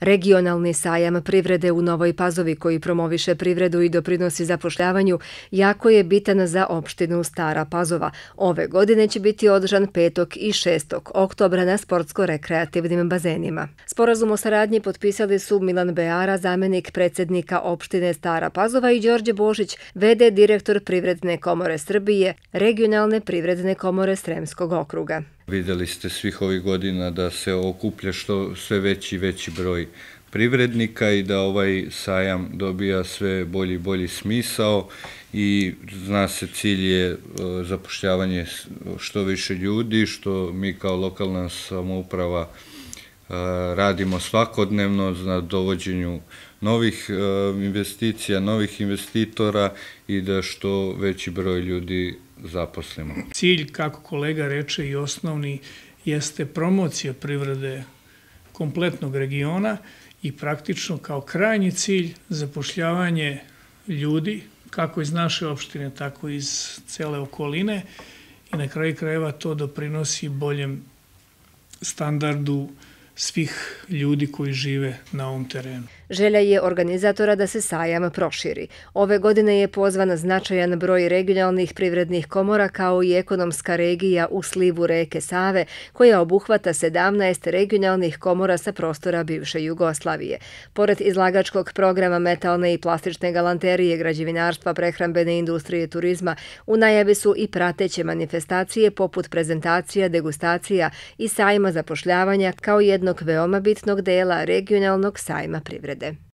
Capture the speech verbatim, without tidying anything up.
Regionalni sajam privrede u Novoj Pazovi, koji promoviše privredu i doprinosi zapošljavanju, jako je bitan za opštinu Stara Pazova. Ove godine će biti održan petog i šestog oktobra na sportsko-rekreativnim bazenima. Sporazum o saradnji potpisali su Milan Beara, zamjenik predsjednika opštine Stara Pazova, i Đorđe Božić, v d direktor Privredne komore Srbije, Regionalne privredne komore Sremskog okruga. Vidjeli ste svih ovih godina da se okuplja što sve veći i veći broj privrednika i da ovaj sajam dobija sve bolji i bolji smisao i zna se, cilj je zapošljavanje što više ljudi, što mi kao lokalna samouprava radimo svakodnevno na dovođenju novih investicija, novih investitora i da što veći broj ljudi zaposlimo. Cilj, kako kolega reče, i osnovni jeste promocija privrede kompletnog regiona i praktično kao krajnji cilj zapošljavanje ljudi, kako iz naše opštine, tako i iz cele okoline, i na kraju krajeva to doprinosi boljem standardu svih ljudi koji žive na ovom terenu. Želja je organizatora da se sajam proširi. Ove godine je pozvan značajan broj regionalnih privrednih komora, kao i ekonomska regija u slivu reke Save, koja obuhvata sedamnaest regionalnih komora sa prostora bivše Jugoslavije. Pored izlagačkog programa metalne i plastične galanterije, građevinarstva, prehrambene industrije, turizma, u najavi su i prateće manifestacije poput prezentacija, degustacija i sajma zapošljavanja kao jednog veoma bitnog dela regionalnog sajma privrede.